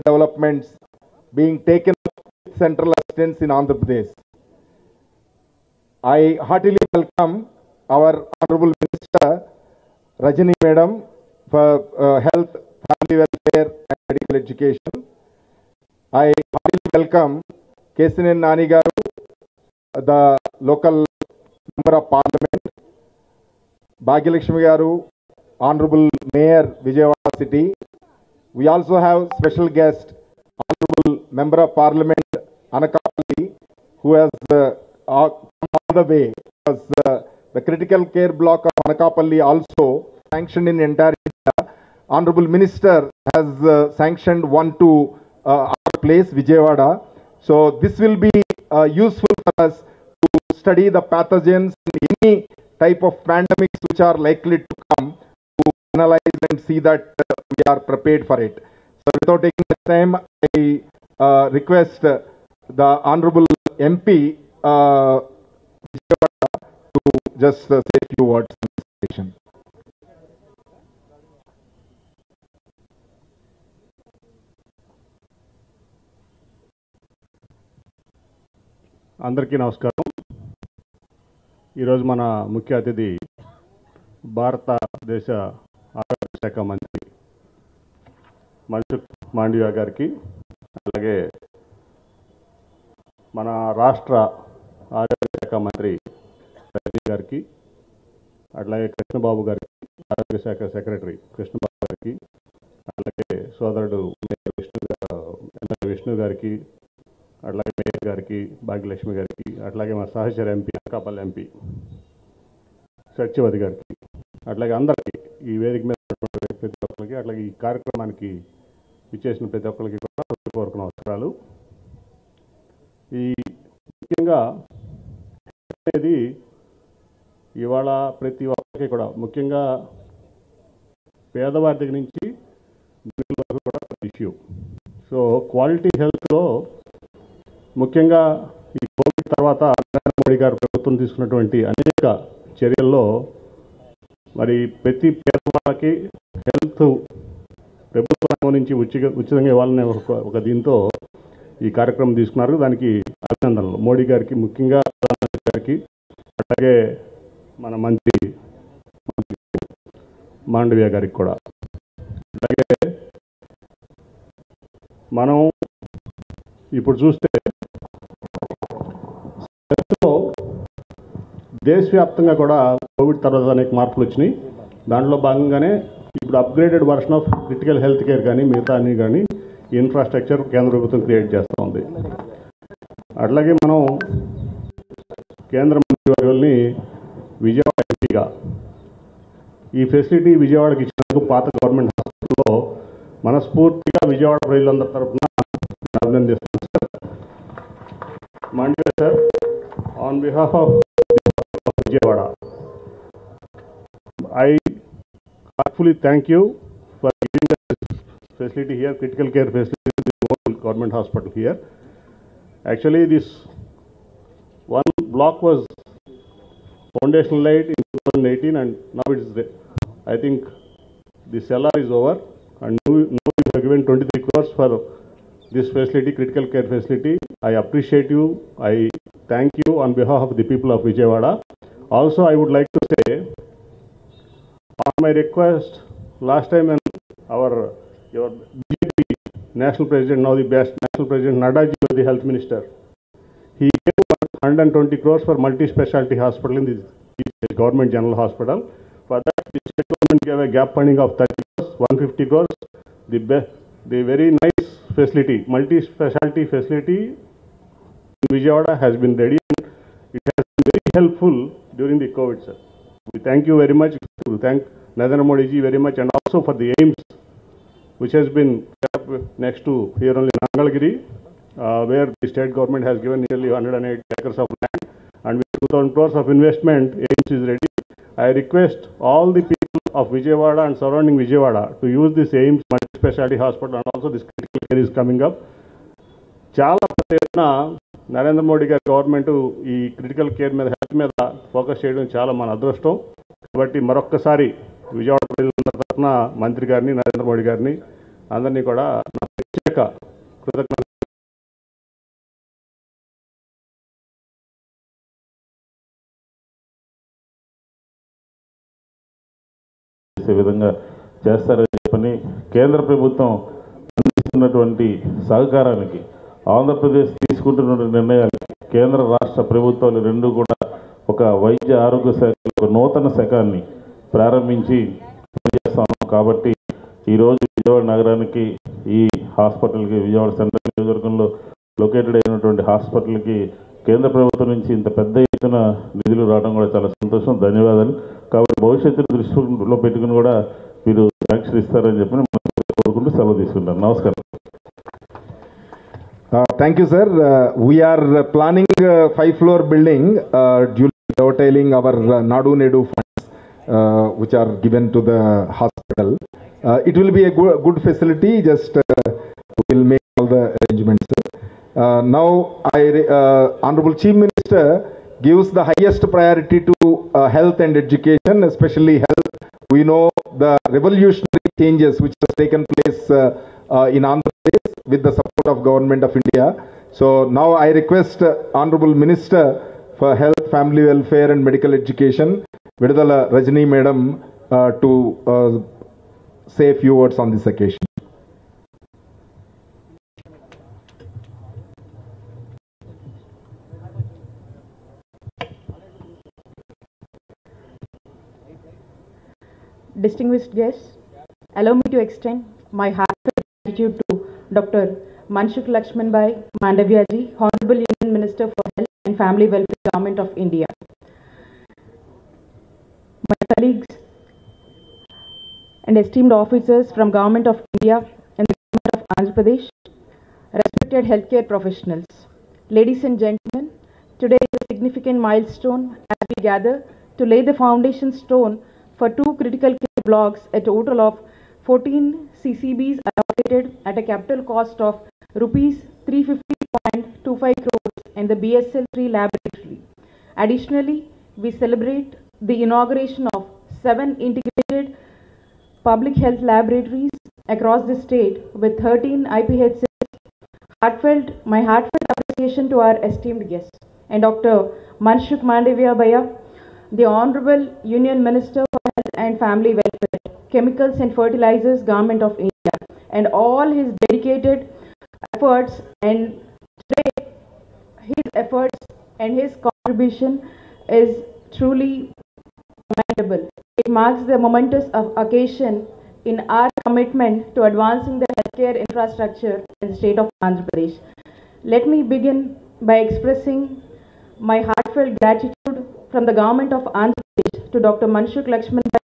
developments being taken with central assistance in Andhra Pradesh. I heartily welcome our Honorable Minister Rajani Madam for Health, Family Welfare and Medical Education. I heartily welcome Kesanen Nani Garu, the local Member of Parliament, Bhagyalakshmi Garu, Honorable Mayor Vijayawada City. We also have special guest, Honorable Member of Parliament Anakapalli, who has come all the way because the critical care block of Anakapalli also sanctioned in entire India. Honorable Minister has sanctioned one to our place, Vijayawada. So this will be useful for us to study the pathogens and any type of pandemics which are likely to come, to analyze and see that we are prepared for it. So without taking the time, I request the Honorable MP to just say a few words in this session. అందరికీ నమస్కారం. ఈరోజు మన ముఖ్య అతిథి భారతదేశ ఆరోగ్య శాఖ మంత్రి మన్సుఖ్ మాండవియా గారికి, అలాగే మన రాష్ట్ర ఆరోగ్య శాఖ మంత్రి రజనీ గారికి, అట్లాగే కృష్ణబాబు గారికి, ఆరోగ్య శాఖ సెక్రటరీ కృష్ణబాబు గారికి, అలాగే సోదరుడు విష్ణు గారికి, అట్లాగే మేయర్ గారికి, భాగ్యలక్ష్మి గారికి, అట్లాగే మా సహచర ఎంపీ అనకాపల్లి ఎంపీ సత్యవతి గారికి, అట్లాగే అందరికీ ఈ వేదిక మీద ప్రతి ఒక్కరికి, అట్లాగే ఈ కార్యక్రమానికి ఇచ్చేసిన ప్రతి ఒక్కరికి కూడా హృదయపూర్వక నమస్కారాలు. ఈ ముఖ్యంగా అనేది ఇవాళ ప్రతి ఒక్కరికి కూడా, ముఖ్యంగా పేదవారి దగ్గర నుంచి వరకు కూడా ఇష్యూ. సో క్వాలిటీ హెల్త్లో ముఖ్యంగా ఈ కోవిడ్ తర్వాత నరేంద్ర మోడీ గారు ప్రభుత్వం తీసుకున్నటువంటి అనేక చర్యల్లో మరి ప్రతి పేదవాళ్ళకి హెల్త్ ప్రభుత్వం నుంచి ఉచితంగా ఇవ్వాలనే ఒక దీంతో ఈ కార్యక్రమం తీసుకున్నారు. దానికి అభినందనలు మోడీ గారికి, ముఖ్యంగా ప్రధానమంత్రి గారికి, అలాగే మన మంత్రి మాండవియా గారికి కూడా. అలాగే మనం ఇప్పుడు చూస్తే దేశవ్యాప్తంగా కూడా కోవిడ్ తర్వాత అనేక మార్పులు వచ్చినాయి. దాంట్లో భాగంగానే ఇప్పుడు upgraded version of critical health care కానీ మిగతా అన్ని కానీ ఇన్ఫ్రాస్ట్రక్చర్ కేంద్ర ప్రభుత్వం క్రియేట్ చేస్తూ ఉంది. అట్లాగే మనం కేంద్ర మంత్రివర్యుల్ని విజయవాడ ఎంపీగా ఈ ఫెసిలిటీ విజయవాడకి ఇచ్చినందుకు పాత గవర్నమెంట్ హాస్పిటల్లో మనస్ఫూర్తిగా విజయవాడ ప్రజలందరి తరఫున అభినందిస్తున్నాను sir. Mandaviya sir, on behalf of Vijayawada, I heartfully thank you for giving the facility here, critical care facility in the government hospital here. Actually, this one block was foundation laid in 2018 and now it is, I think the cellar is over and now you have given 23 crores for this facility, critical care facility. I appreciate you. I thank you on behalf of the people of Vijayawada. Also, I would like to say, on my request, last time when your BJP national president, now the best national president, Nadaji was the health minister, he gave 120 crores for multi-specialty hospital in the government general hospital. For that, the state government gave a gap funding of 30 crores, 150 crores. The very nice facility, multi-specialty facility in Vijayawada has been ready and it has been very helpful during the COVID, sir. We thank you very much. We thank Narendra Modi ji very much, and also for the AIIMS, which has been set up next to here only Nangalgiri, where the state government has given nearly 108 acres of land, and with 2,000 crores of investment, AIIMS is ready. I request all the people of Vijayawada and surrounding Vijayawada to use this AIIMS multi-specialty hospital, and also this critical care is coming up. చాలా ప్రయత్న నరేంద్ర మోడీ గారి government ఈ critical care మీద, health మీద focus చేయడం చాలా మన అదృష్టం. కాబట్టి మరొక్కసారి విజయవాడ ప్రజలందరి తరఫున మంత్రి గారిని, నరేంద్ర మోడీ గారిని, అందరినీ కూడా నా ప్రత్యేక కృతజ్ఞతలు చేసే విధంగా చేస్తారని చెప్పని కేంద్ర ప్రభుత్వం అందిస్తున్నటువంటి సహకారానికి ఆంధ్రప్రదేశ్ తీసుకుంటున్న నిర్ణయాలకి కేంద్ర రాష్ట్ర ప్రభుత్వాలు రెండు కూడా ఒక వైద్య ఆరోగ్య శాఖ ఒక నూతన శాఖాన్ని ప్రారంభించి పనిచేస్తాము. కాబట్టి ఈరోజు విజయవాడ నగరానికి ఈ హాస్పిటల్కి విజయవాడ సెంట్రల్ నియోజకవర్గంలో లొకేటెడ్ అయినటువంటి హాస్పిటల్కి కేంద్ర ప్రభుత్వం నుంచి ఇంత పెద్ద ఎత్తున నిధులు రావడం కూడా చాలా సంతోషం, ధన్యవాదాలు. కాబట్టి భవిష్యత్తును దృష్టిలో పెట్టుకుని కూడా మీరు శాంక్షన్ ఇస్తారని చెప్పి కోరుకుంటూ సెలవు తీసుకుంటాను. నమస్కారం. Thank you, sir. We are planning a 5-floor building, duly dovetailing our Nadu Nedu funds, which are given to the hospital. It will be a good facility. Just we will make all the arrangements. Now, Honorable Chief Minister gives the highest priority to health and education, especially health. We know the revolutionary changes which has taken place in Andhra Pradesh with the support of Government of India. So now I request Honorable Minister for Health, Family Welfare and Medical Education, Vidudala Rajani Madam, to say a few words on this occasion. Distinguished guests, allow me to extend my heartfelt gratitude to Dr. Manshukh Lakshmanbhai Mandaviya-ji, Honorable Union Minister for Health and Family Welfare, Government of India. My colleagues and esteemed officers from Government of India and the Government of Andhra Pradesh, respected healthcare professionals, ladies and gentlemen, today is a significant milestone as we gather to lay the foundation stone for 2 critical care blocks, a total of 14 CCBs allocated at a capital cost of rupees 350.25 crores in the BSL-3 laboratory. Additionally, we celebrate the inauguration of 7 integrated public health laboratories across the state with 13 IPHs. My heartfelt appreciation to our esteemed guests and Dr. Manshukh Mandaviya, the Honorable Union Minister for Health and Family Welfare, Chemicals and Fertilizers, Government of India, and all his dedicated efforts. And today, his efforts and his contribution is truly commendable. It marks the momentous occasion in our commitment to advancing the healthcare infrastructure in the state of Andhra Pradesh. Let me begin by expressing my heartfelt gratitude from the Government of Andhra Pradesh to Dr. Manshukh Lakshmanbhai